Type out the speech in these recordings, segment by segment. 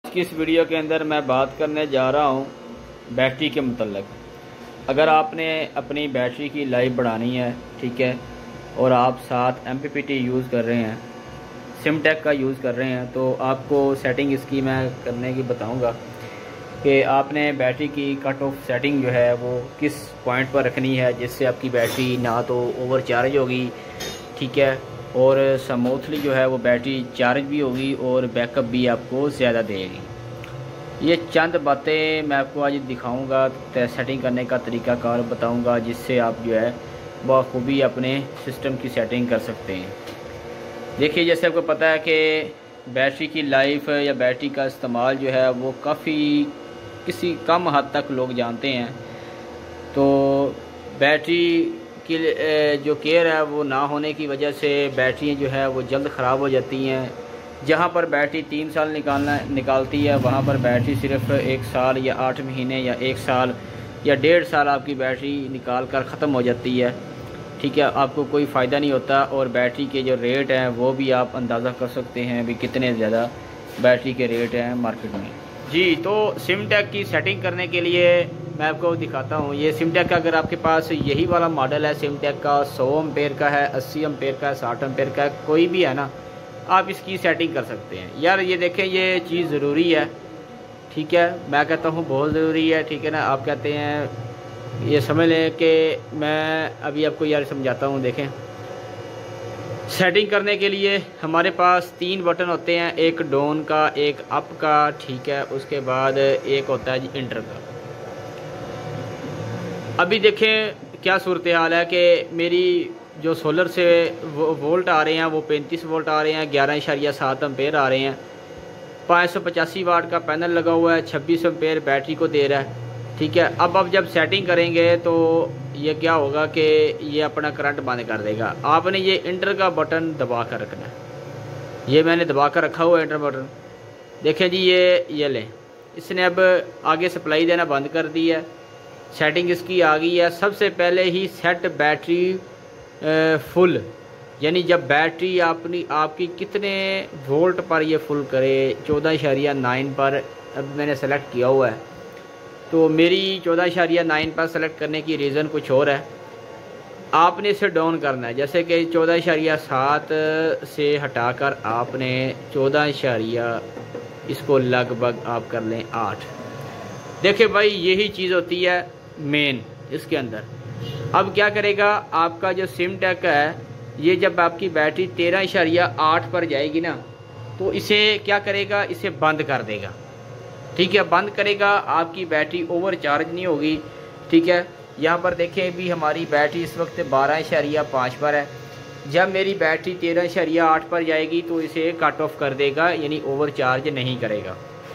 इस वीडियो के अंदर मैं बात करने जा रहा हूँ बैटरी के मतलब। अगर आपने अपनी बैटरी की लाइफ बढ़ानी है, ठीक है, और आप साथ MPPT यूज़ कर रहे हैं, सिमटेक का यूज़ कर रहे हैं, तो आपको सेटिंग इसकी मैं करने की बताऊंगा कि आपने बैटरी की कट ऑफ सेटिंग जो है वो किस पॉइंट पर रखनी है, जिससे आपकी बैटरी ना तो ओवर चार्ज होगी, ठीक है, और स्मूथली जो है वो बैटरी चार्ज भी होगी और बैकअप भी आपको ज़्यादा देगी। ये चंद बातें मैं आपको आज दिखाऊंगा, सेटिंग करने का तरीक़ाकार बताऊंगा, जिससे आप जो है बखूबी अपने सिस्टम की सेटिंग कर सकते हैं। देखिए, जैसे आपको पता है कि बैटरी की लाइफ या बैटरी का इस्तेमाल जो है वो काफ़ी किसी कम हद तक लोग जानते हैं। तो बैटरी की जो केयर है वो ना होने की वजह से बैटरियाँ जो है वो जल्द ख़राब हो जाती हैं। जहाँ पर बैटरी 3 साल निकालती है, वहाँ पर बैटरी सिर्फ 1 साल या 8 महीने या 1 साल या 1.5 साल आपकी बैटरी निकाल कर ख़त्म हो जाती है, ठीक है। आपको कोई फ़ायदा नहीं होता और बैटरी के जो रेट हैं वो भी आप अंदाज़ा कर सकते हैं भी कितने ज़्यादा बैटरी के रेट हैं मार्केट में। जी, तो सिमटेक की सेटिंग करने के लिए मैं आपको दिखाता हूँ। ये सिमटेक का, अगर आपके पास यही वाला मॉडल है सिमटेक का, 100 एम्पेयर का है, 80 एम्पेयर का है, 60 एम्पेयर का है, कोई भी है ना, आप इसकी सेटिंग कर सकते हैं। यार ये देखें, ये चीज़ ज़रूरी है, ठीक है, मैं कहता हूँ बहुत ज़रूरी है, ठीक है ना। आप कहते हैं, ये समझ लें कि मैं अभी आपको यार समझाता हूँ। देखें, सेटिंग करने के लिए हमारे पास 3 बटन होते हैं, एक डाउन का, एक अप का, ठीक है, उसके बाद एक होता है जी इंटर का। अभी देखें क्या सूरत हाल है कि मेरी जो सोलर से वोल्ट आ रहे हैं वो 35 वोल्ट आ रहे हैं, 11.7 एम्पेयर आ रहे हैं। 585 वाट का पैनल लगा हुआ है, 26 एम्पेयर बैटरी को दे रहा है, ठीक है। अब जब सेटिंग करेंगे तो ये क्या होगा कि ये अपना करंट बंद कर देगा। आपने ये इंटर का बटन दबा कर रखना है। ये मैंने दबा कर रखा हुआ है इंटर बटन। देखें जी, ये लें, इसने अब आगे सप्लाई देना बंद कर दी है। सेटिंग इसकी आ गई है। सबसे पहले ही सेट बैटरी फुल, यानी जब बैटरी आपकी कितने वोल्ट पर ये फुल करे, 14.9 पर अब मैंने सेलेक्ट किया हुआ है। तो मेरी 14.9 पर सेलेक्ट करने की रीज़न कुछ और है। आपने इसे डाउन करना है, जैसे कि 14.7 से हटाकर आपने 14 इसको लगभग आप कर लें 8। देखिए भाई, यही चीज़ होती है मेन इसके अंदर। अब क्या करेगा आपका जो सिमटेक है, ये जब आपकी बैटरी 13.8 पर जाएगी ना, तो इसे क्या करेगा, इसे बंद कर देगा, ठीक है। बंद करेगा, आपकी बैटरी ओवर चार्ज नहीं होगी, ठीक है। यहाँ पर देखें भी हमारी बैटरी इस वक्त 12.5 पर है। जब मेरी बैटरी 13.8 पर जाएगी तो इसे कट ऑफ कर देगा, यानी ओवर चार्ज नहीं करेगा।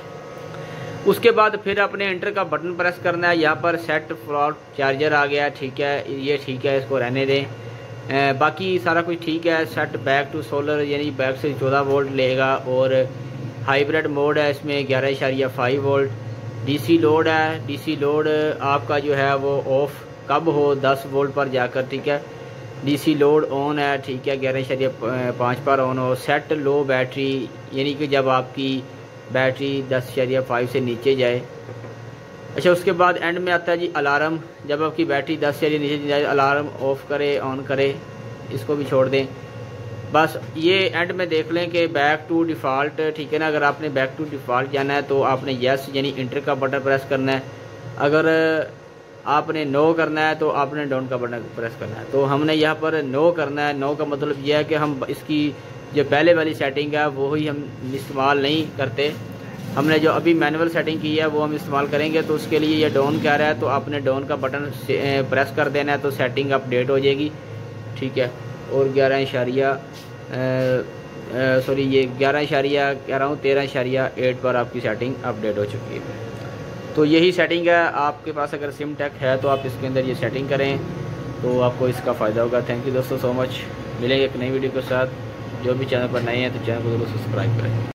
उसके बाद फिर अपने इंटर का बटन प्रेस करना है। यहाँ पर सेट फ्लॉट चार्जर आ गया, ठीक है, ये ठीक है, इसको रहने दें। बाकी सारा कुछ ठीक है। सेट बैक टू सोलर, यानी बैक से 14 वोल्ट लेगा, और हाइब्रिड मोड है, इसमें 11.5 वोल्ट। डीसी लोड है, डीसी लोड आपका जो है वो ऑफ कब हो, 10 वोल्ट पर जाकर, ठीक है। डीसी लोड ऑन है, ठीक है, 11.5 पर ऑन हो। सेट लो बैटरी, यानी कि जब आपकी बैटरी 10.5 से नीचे जाए। अच्छा, उसके बाद एंड में आता है जी अलार्म। जब आपकी बैटरी 10 से नीचे जाए, अलार्म ऑफ करे, ऑन करे, इसको भी छोड़ दें। बस ये एंड में देख लें कि बैक टू डिफ़ॉल्ट, ठीक है ना। अगर आपने बैक टू डिफ़ॉल्ट जाना है तो आपने यस यानी इंटर का बटन प्रेस करना है। अगर आपने नो करना है तो आपने डाउन का बटन प्रेस करना है। तो हमने यहाँ पर नो करना है। नो का मतलब यह है कि हम इसकी जो पहले वाली सेटिंग है वो ही हम इस्तेमाल नहीं करते। हमने जो अभी मैनुअल सेटिंग की है वो हम इस्तेमाल करेंगे। तो उसके लिए ये डाउन कह रहा है, तो आपने डाउन का बटन प्रेस कर देना है, तो सेटिंग अपडेट हो जाएगी, ठीक है। और 13.8 पर आपकी सेटिंग अपडेट हो चुकी है। तो यही सेटिंग है। आपके पास अगर सिमटेक है तो आप इसके अंदर ये सेटिंग करें, तो आपको इसका फ़ायदा होगा। थैंक यू दोस्तों, सो मच। मिलेंगे एक नई वीडियो के साथ। जो भी चैनल पर नए हैं तो चैनल को ज़रूर सब्सक्राइब करें।